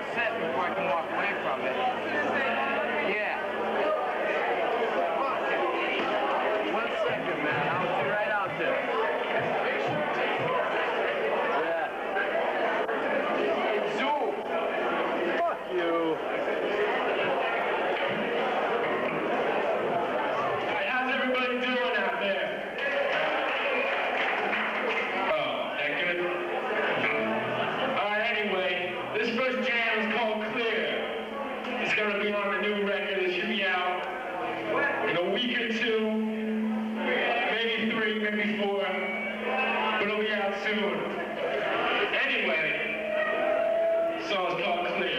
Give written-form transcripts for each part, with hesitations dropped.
set before I can walk away from it. Yeah. One second, man. I'll be right out there. Yeah. It's Zoom. Fuck you. Hey, how's everybody doing out there? Oh, that good? Alright, anyway, this first jam is called Clear. It's gonna be on the new record. It should be out in a week or two, maybe 3, maybe 4, but it'll be out soon. Anyway, the song's called Clear.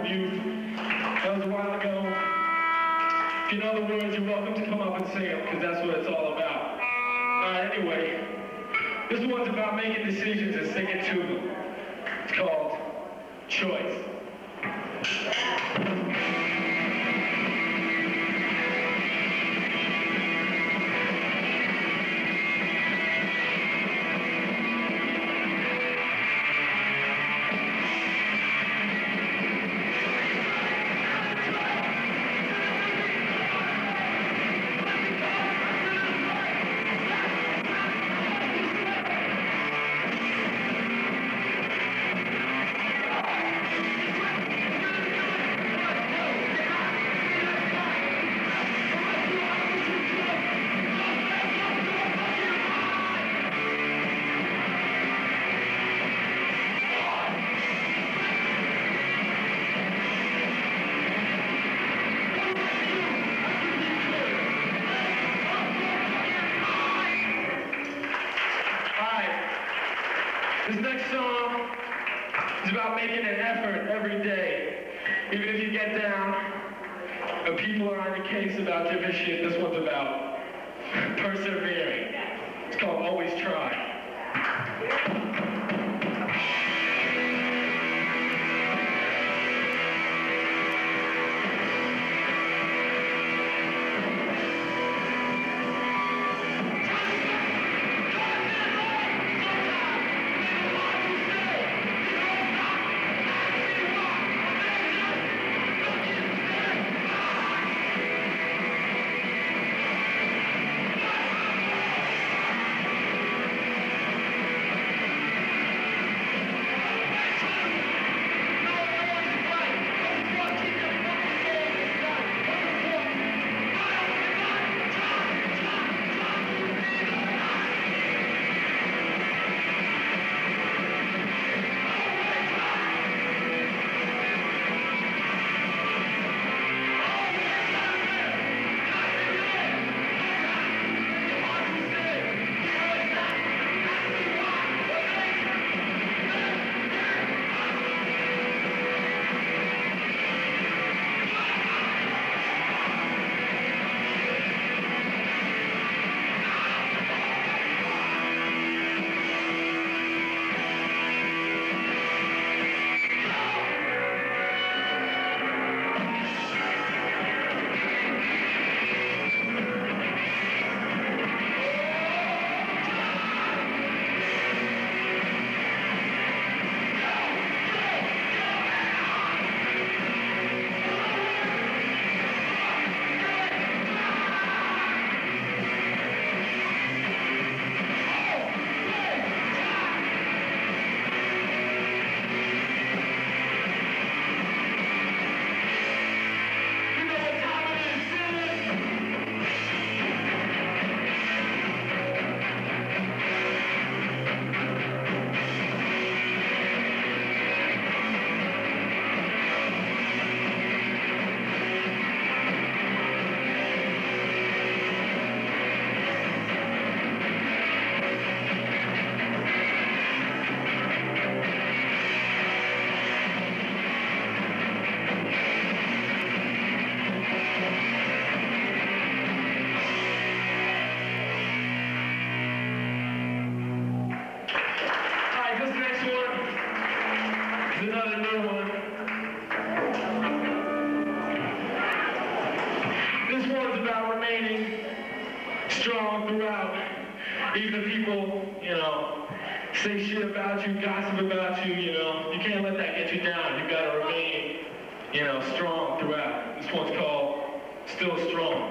youth. That was a while ago. If you know the words, you're welcome to come up and sing them, because that's what it's all about. Anyway, this one's about making decisions and sticking to them. It's called Choice. This next song is about making an effort every day. Even if you get down and people are on your case about different shit, this one's about persevering. It's called Always Try. Another new one. This one's about remaining strong throughout. Even if people, say shit about you, gossip about you, you can't let that get you down. You gotta remain, strong throughout. This one's called Still Strong.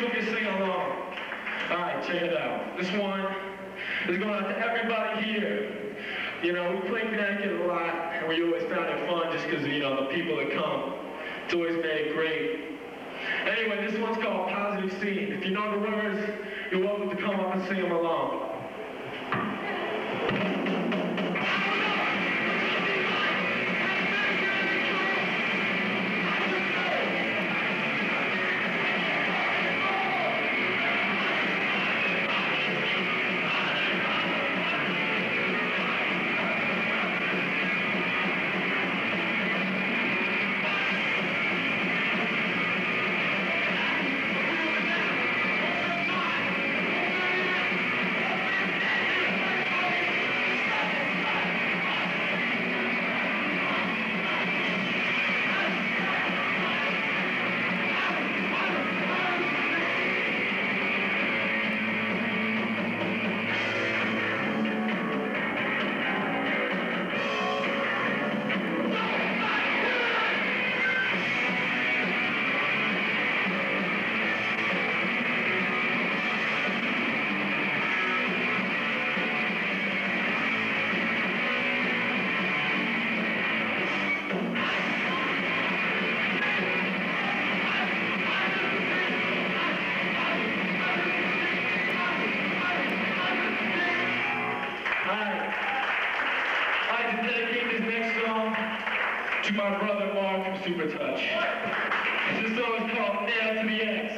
gonna be a sing-along. All right, check it out. This one is going out to everybody here. You know, we play Connecticut a lot, and we always found it fun just because, you know, the people that come. It's always made it great. Anyway, this one's called Positive Scene. If you know the words, you're welcome to come up and sing them along. To my brother Mark from Super Touch. This song is called Nail to the X.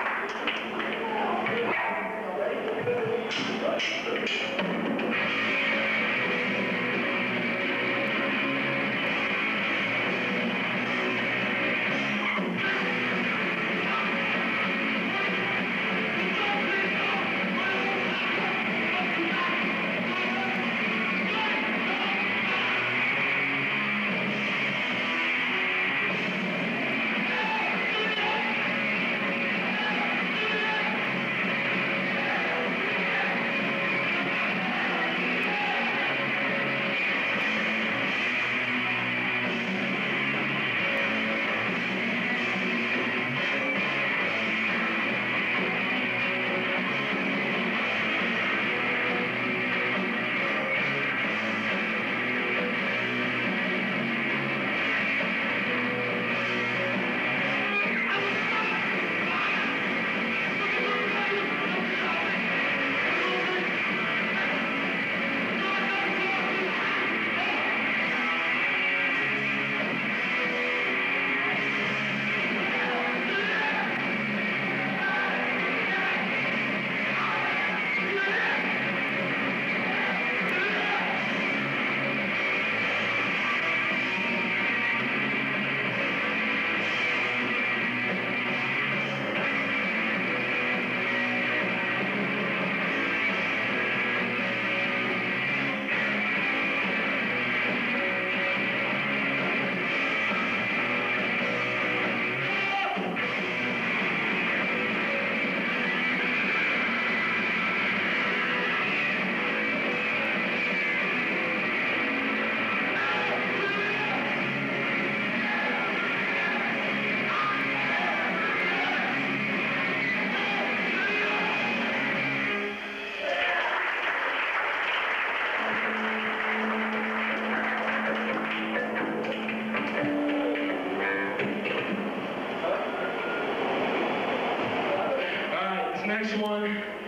Next one,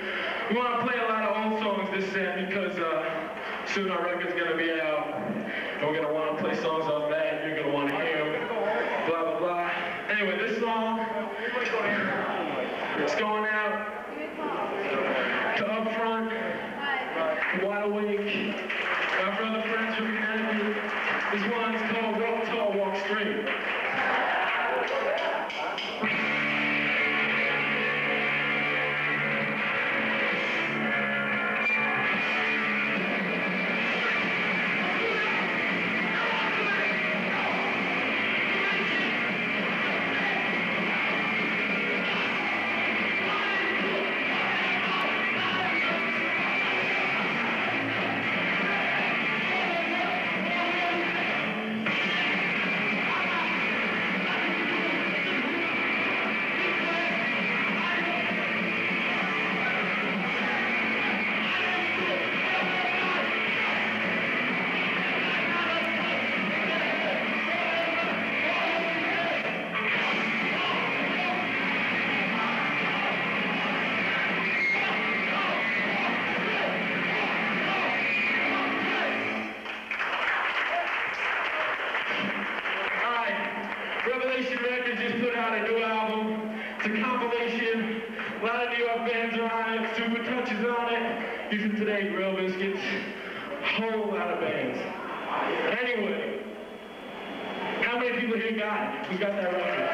we want to play a lot of old songs this set because soon our record's going to be out, and we're going to want to play songs off that, and you're going to want to hear them, blah, blah, blah. Anyway, this song, it's going out to Up Front, Wide Awake, our brother friends from Connecticut. This one's called Walk Tall, Walk Straight. Compilation Records just put out a new album. It's a compilation. A lot of New York bands are on it. Super Touch is on it. Even today, Grill Biscuits. Whole lot of bands. Anyway, how many people here got it? Who's got that record?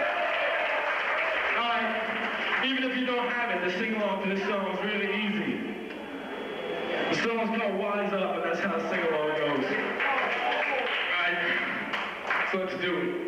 Alright, even if you don't have it, the sing-along to this song is really easy. The song's called Wise Up, and that's how the sing-along goes. Alright, so let's do it.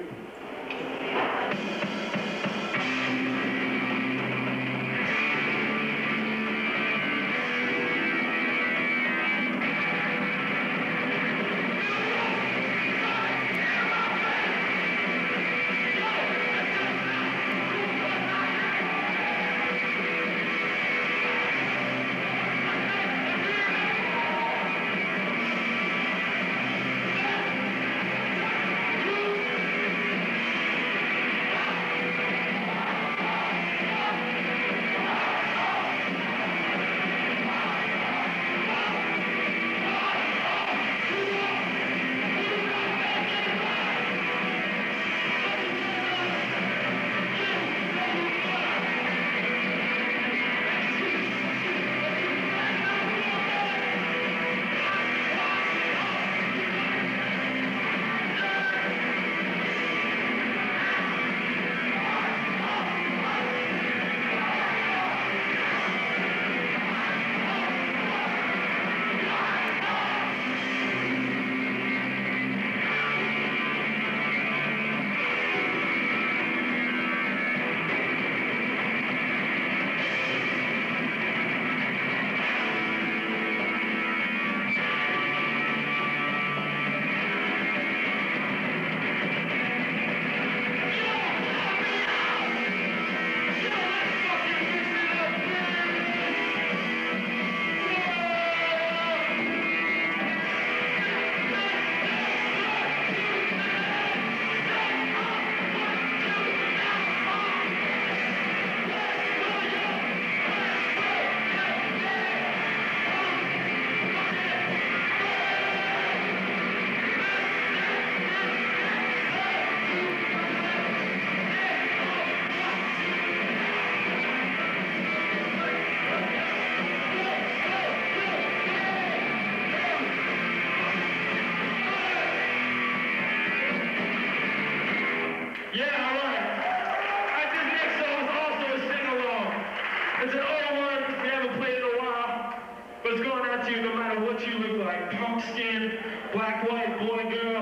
It's an old one, we haven't played in a while, but it's going out to you no matter what you look like. Punk skin, black, white, boy, girl,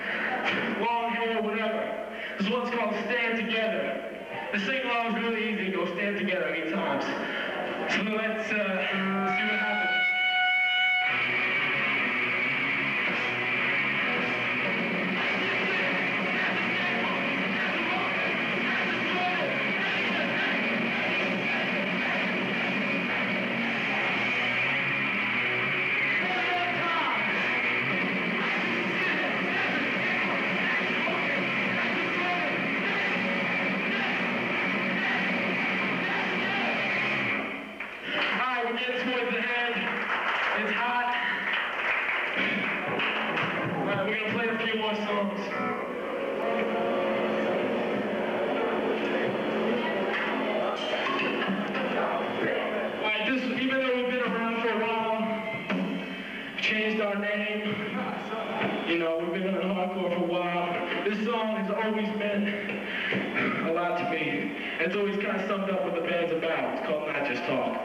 long hair, whatever. This one's called Stand Together. The sing-along is really easy, go stand together 8 times. So let's see what happens. Towards the end, it's hot. Alright, we're gonna play a few more songs. Alright, even though we've been around for a while, changed our name, you know, we've been in hardcore for a while, this song has always meant a lot to me. It's always kind of summed up what the band's about. It's called Not Just Talk.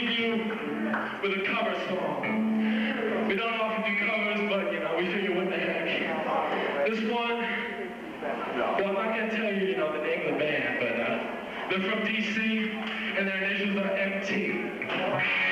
leave you with a cover song. We don't often do covers, but you know, we figure what the heck. This one, well, I'm not gonna tell you, the name of the band, but they're from DC, and their initials are MT.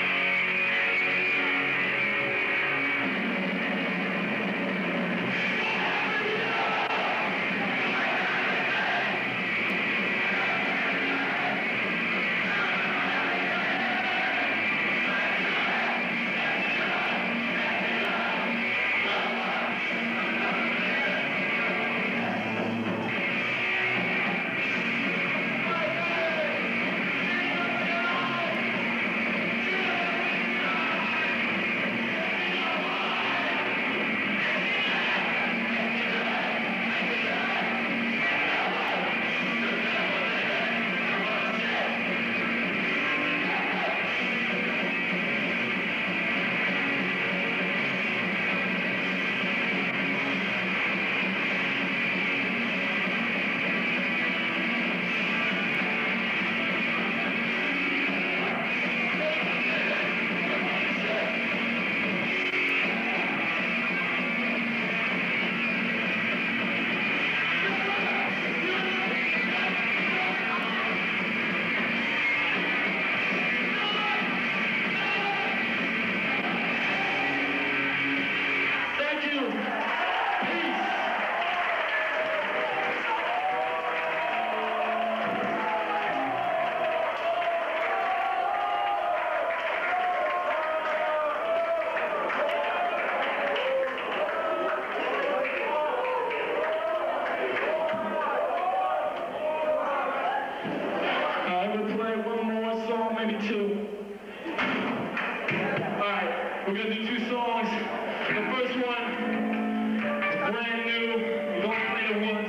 We're going to do 2 songs. The first one is brand new. We've only played it once.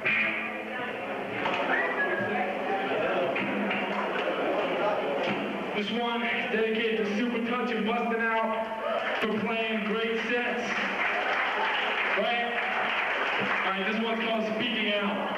This one is dedicated to Super Touch and Bustin' Out for playing great sets. Right? Alright, this one's called Speaking Out.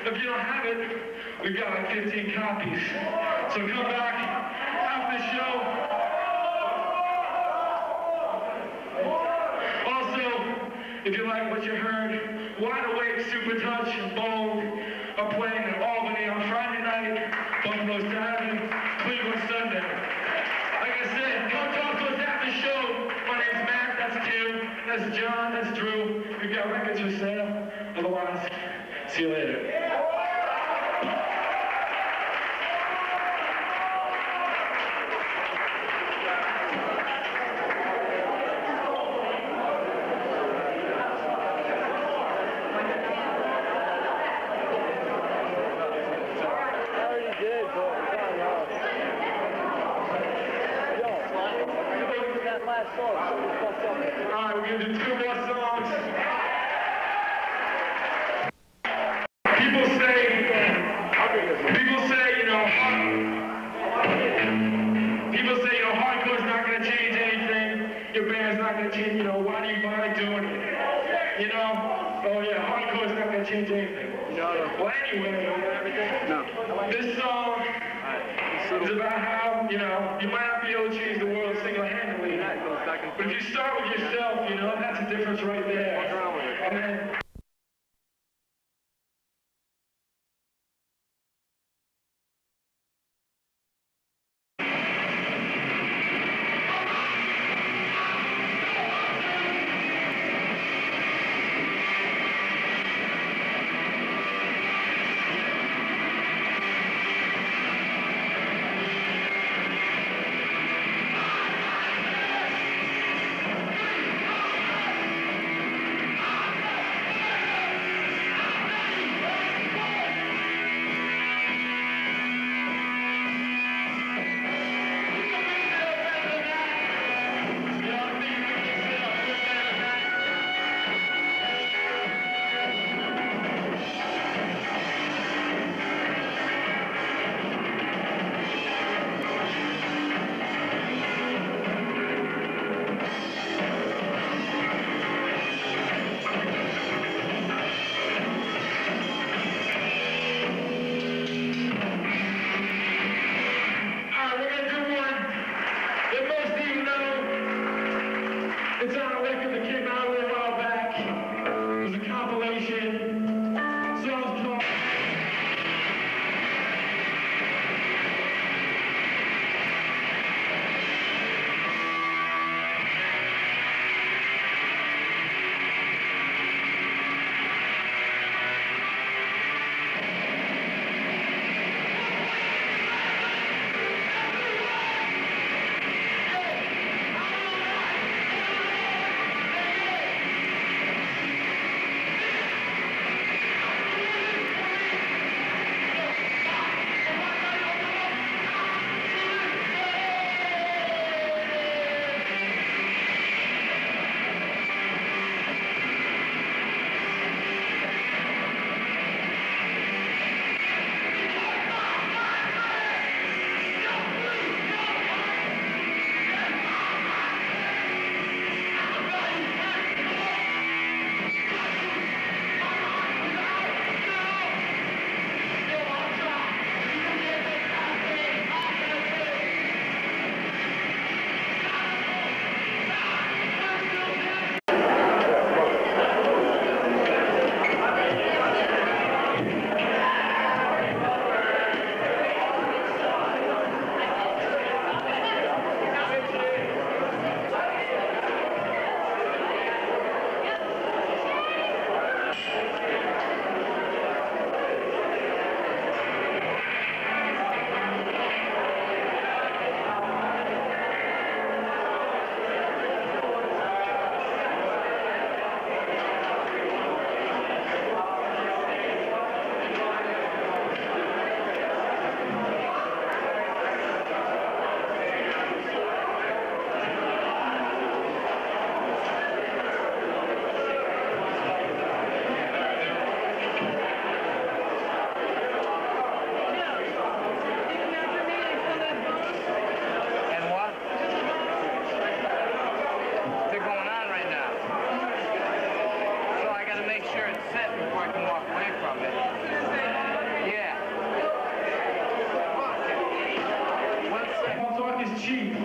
If you don't have it, we've got like 15 copies. So come back after the show. Also, if you like what you heard, Wide Awake, Super Touch, and Bold are playing in Albany on Friday night, Buffalo Saturday, Cleveland Sunday. Like I said, come talk to us after the show. My name's Matt, that's Tim, that's John, that's Drew. We've got records for sale. Otherwise, see you later. Alright, we're gonna do 2 more songs. People say, hardcore's not gonna change anything. Your band's not gonna change, why do you mind doing it? Oh yeah, hardcore's not gonna change anything. Well, anyway, this song is about how, you might not be able to change the world single-handedly, but if you start with yourself, that's the difference right there. And then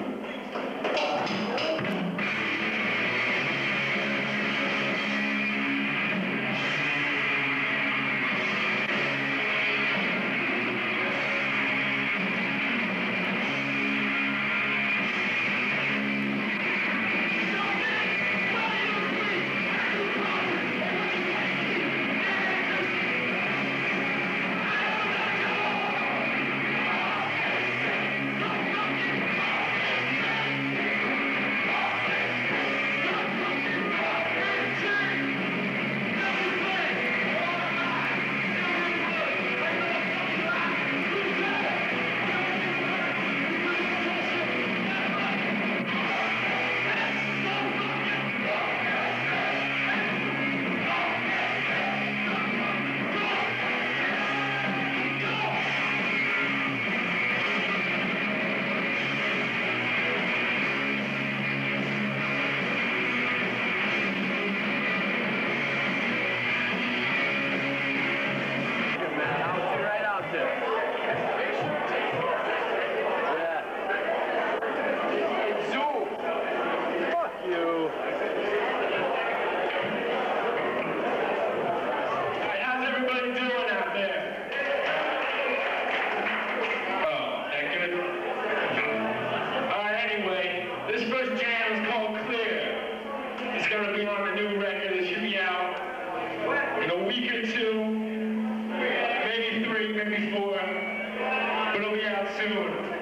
It's going to be on the new record. It should be out in a week or two, maybe 3, maybe 4, but it'll be out soon.